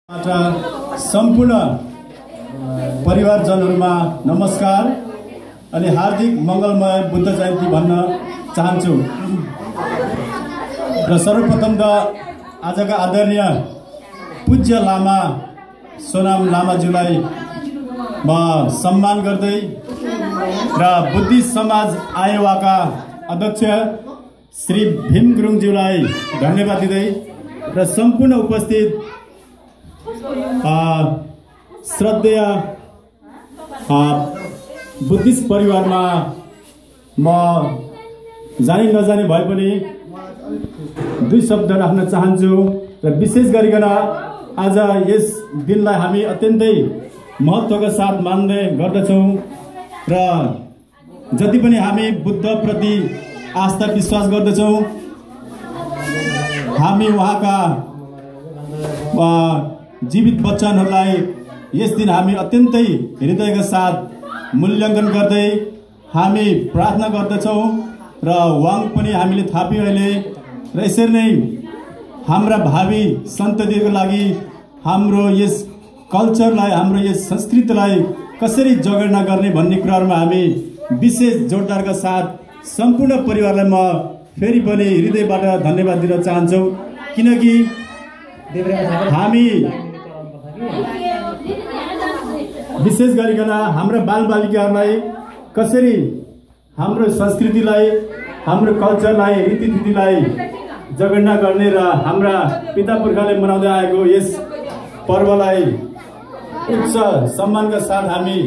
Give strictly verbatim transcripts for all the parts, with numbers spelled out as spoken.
सम्पूर्ण परिवारजनहरुमा नमस्कार अनि हार्दिक मंगलमय बुद्ध जयन्ती भन्न चाहन्छु। र सर्वप्रथम त आजका आदरणीय पूज्य लामा सोनाम लामाज्यूलाई म सम्मान गर्दै र बुद्धिस्ट समाज आयोवाका अध्यक्ष श्री भीम गुरुङज्यूलाई धन्यवाद दिँदै र सम्पूर्ण उपस्थित श्रद्धेय बुद्धिस्ट परिवारमा म जाने नजाने भए पनि दुई शब्द राख्न चाहन्छु। र विशेष गरिकन आज यस दिनलाई हामी अत्यन्तै महत्त्वका साथ मान्दै गर्दछौँ र जति पनि हामी बुद्ध प्रति आस्था विश्वास गर्दछौँ, हामी उहाँका जीवित वचनहरूलाई यस दिन हामी अत्यन्तै हृदयका साथ मूल्याङ्कन गर्दै हामी प्रार्थना गर्दछौँ र उहाँ पनि हामीले थाप्यौँ अहिले। र यसरी नै हाम्रा भावी सन्ततिको लागि हाम्रो यस कल्चरलाई, हाम्रो यस संस्कृतिलाई कसरी जगेर्ना गर्ने भन्ने कुराहरूमा हामी विशेष जोडदारका साथ सम्पूर्ण परिवारलाई म फेरि पनि हृदयबाट धन्यवाद दिन चाहन्छु। किनकि हामी विशेष गरिकन हाम्रो बालबालिकाहरूलाई कसरी हाम्रो संस्कृतिलाई, हाम्रो कल्चरलाई, रीतिथितिलाई जगेर्ना गर्ने र हाम्रा पिता पुर्खाले मनाउँदै आएको यस पर्वलाई उच्च सम्मानका साथ हामी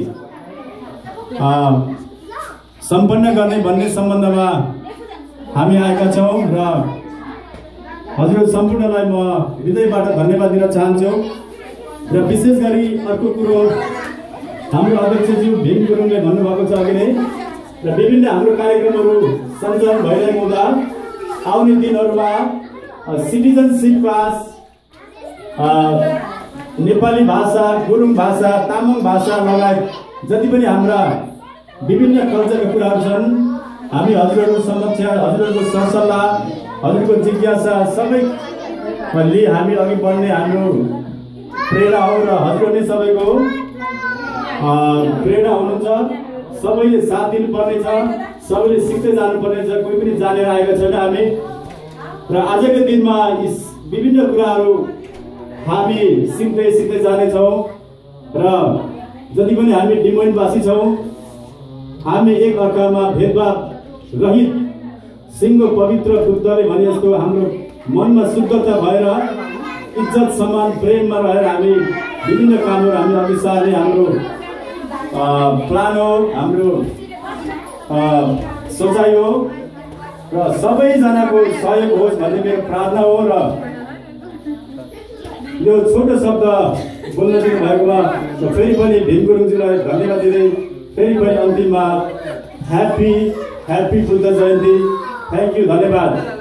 सम्पन्न गर्ने भन्ने सम्बन्धमा हामी आएका छौँ र हजुर सम्पूर्णलाई म हृदयबाट धन्यवाद दिन चाहन्छु। र विशेष गरी अर्को कुरो हाम्रो अध्यक्षज्यू भीम गुरुङले भन्नुभएको छ अघि नै, र विभिन्न हाम्रो कार्यक्रमहरू सञ्चालन भइरहेको हुँदा आउने दिनहरूमा सिटिजनसिप क्लास, नेपाली भाषा, गुरुङ भाषा, तामाङ भाषा लगायत जति पनि हाम्रा विभिन्न कल्चरका कुराहरू छन्, हामी हजुरहरूको समक्ष हजुरहरूको सरसल्लाह, हजुरको जिज्ञासा सबैले हामी अघि बढ्ने हाम्रो प्रेरणा हो र हजुरहरूले सबैको प्रेरणा हुनुहुन्छ। सबैले साथ दिनुपर्नेछ, सबैले सिक्दै जानुपर्नेछ, कोही पनि जानेर आएका छैन हामी। र आजको दिनमा यी विभिन्न कुराहरू हामी सिक्दै सिक्दै जानेछौँ र जति पनि हामी डिमोइनवासी छौँ, हामी एक अर्कामा भेदभाव रहित सिंह पवित्र बुद्धले भने जस्तो हाम्रो मनमा शुद्धता भएर इज्जत सम्मान प्रेममा रहेर हामी विभिन्न कामहरू हामी अघि सार्ने हाम्रो प्लान हो, हाम्रो सोचाइ हो र सबैजनाको सहयोग होस् भन्ने मेरो प्रार्थना हो। र यो छोटो शब्द बोल्न दिनु भएकोमा फेरि पनि भीम गुरुङज्यूलाई धन्यवाद दिँदै फेरि पनि अन्तिममा happy happy Buddha Jayanti. Thank you, धन्यवाद।